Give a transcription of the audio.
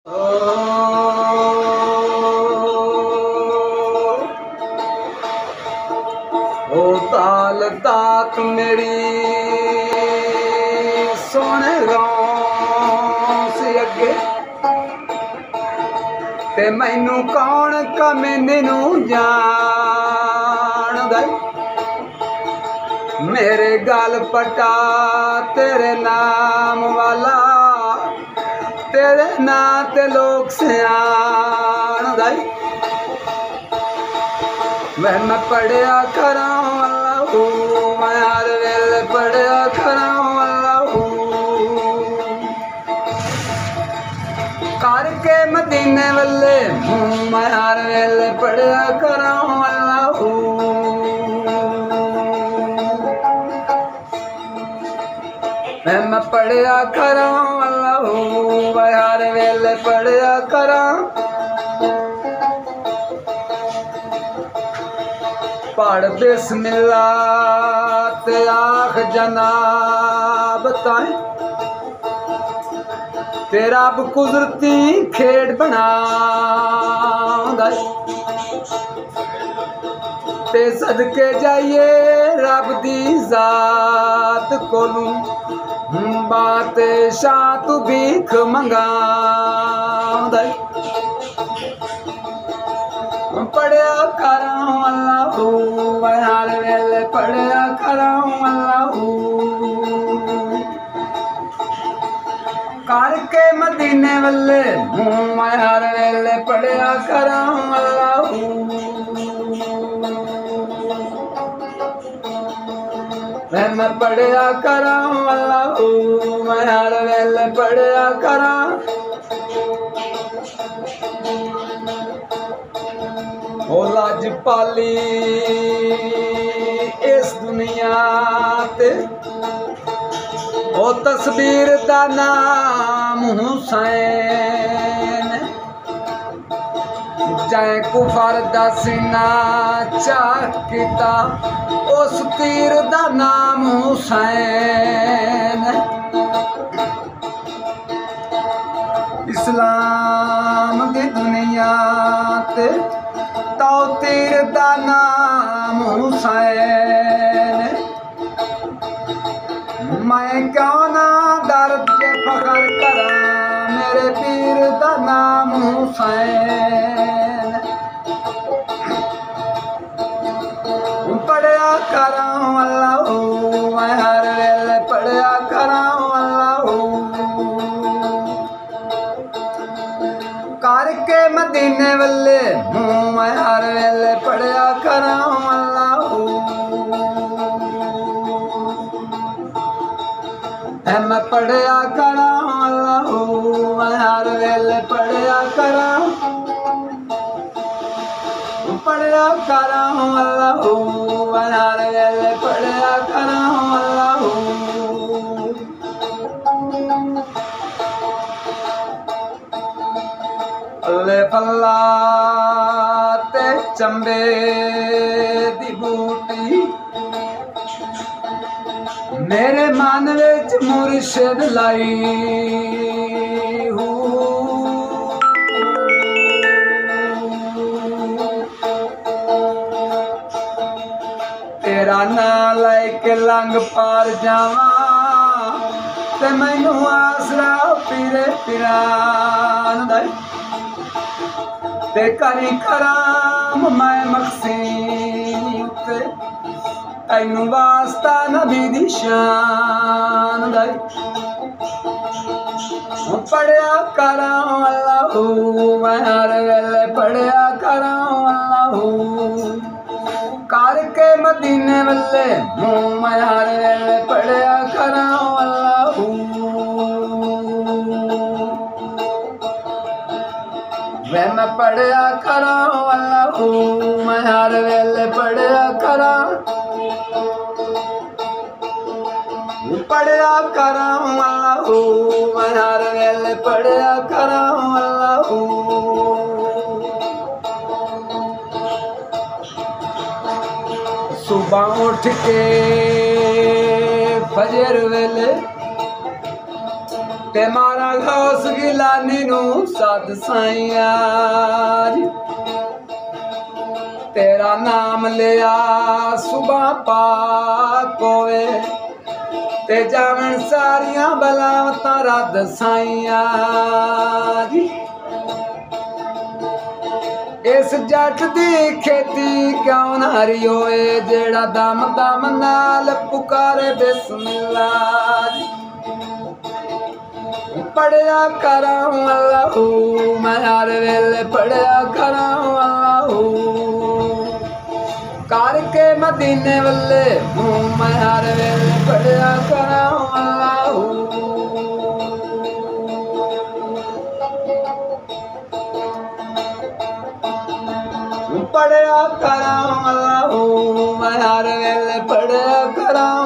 ओ ताल तात मेरी सोने गाँव से अगे ते मैनू कौन कमेंदे नू जान दे मेरे गल पटा तेरे नाम वाला तेरे ना ते लोग सियान दे मैं पढ़िया करा अल्लाह मैं हर वेले पढ़िया करा अल्लाह करके मदीने वाले मैं हर वेले पढ़िया करा अल्लाह मैं पढ़िया करा अल्लाह मैं हर वेले पढ़िया करा पढ़ बिस्मिल्लाह ते आख जनाब ताए तेरा अब कुदरती खेड़ बना ते सदके जाइए रब दी जात कोलू बात शाह तू भीख मंगा पढ़िया करा अल्लाह मैं हर वेले पढ़िया करा अल्लाह करके मदीने वाले मैं हर वेले पढ़िया करा अल्लाह मैं पढ़िया करा अल्लाह मैं हर वेले पढ़िया करा ओ लाजपाली इस दुनिया ते ओ तस्वीर दा नाम हुसैन जै कुफर दा सीना चाकिता उस तीर दा नाम हुसैन इस्लाम दी दुनिया ते तो तीर दा नाम हुसैन मैं क्यों ना दर्द के फखर करा मेरे पीर दा नाम हुसैन पढ़िया करा अल्लाह मैं हर वेले पढ़िया करा अल्लाह करके मदीने वाले मैं हर वेले पढ़िया करा अल्लाह मैं पढ़िया करा अल्लाह मैं हर वेले पढ़िया करा अल्लाह मैं हर वेले पढ़िया करा अल्लाह अल्ले फल्ला ते चंबे दी बूटी मेरे मन विच मुर्शिद लाई तेरा ना लैके लंघ पार जावा ते मैनू आसरा पीरे पिरान दा ते करी कराम मैं मखसीम ते तैनू वास्ता नबी दी शान दा पढ़िया करा अल्लाह मैं हर वेले पढ़िया करा अल्लाह करके मदीने वाले मैं हर वेले पढ़िया करा अल्लाह मैं पढ़िया करा अल्लाह मैं हर वेले पढ़िया करा अल्लाह मैं हर वेले पढ़िया करा अल्लाह सुबह उठ के फजर वेले ते मारा गौस गिलानी नू सद साइया जी। तेरा नाम लिया सुबह पाक होवे ते जावन सारियां बलावतां रद साइया जी। इस जट दी खेती क्यों ना हरी होए जेड़ा दम दम नाल पुकारे बिस्मिल्लाह जी। पढ़िया करां अल्लाहू मैं हर वेले पढ़िया करां अल्लाहू करके मदीने वल्ले मैं हर वेले पढ़िया करां अल्लाहू। पढ़िया करां अल्लाहू मैं हर वेले पढ़िया करां